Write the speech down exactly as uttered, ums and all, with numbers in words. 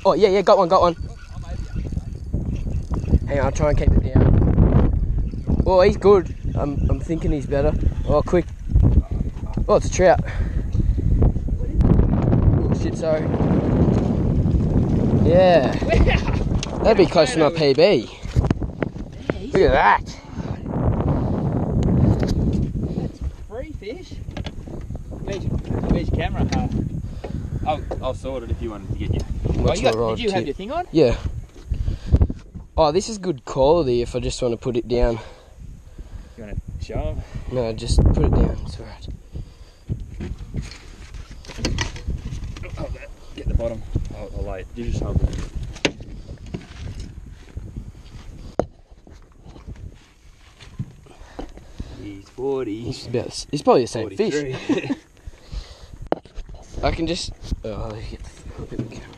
Oh, yeah, yeah, got one, got one. Hang on, I'll try and keep it down. Oh, he's good. I'm, I'm thinking he's better. Oh, quick. Oh, it's a trout. Oh, shit, sorry. Yeah. That'd be close to my P B. Look at that. That's free fish. Where's, where's your camera? Uh, I'll, I'll sort it if you wanted to get your... Oh, you got, did you have tip. your thing on? Yeah. Oh, this is good quality if I just want to put it down. You want to show them? No, just put it down. It's alright. Oh, that. Get the bottom. I'll, I'll lay it. You just hold it. He's forty. He's, about, he's probably the same fish. I can just... Oh, I'll get the, I'll get the camera.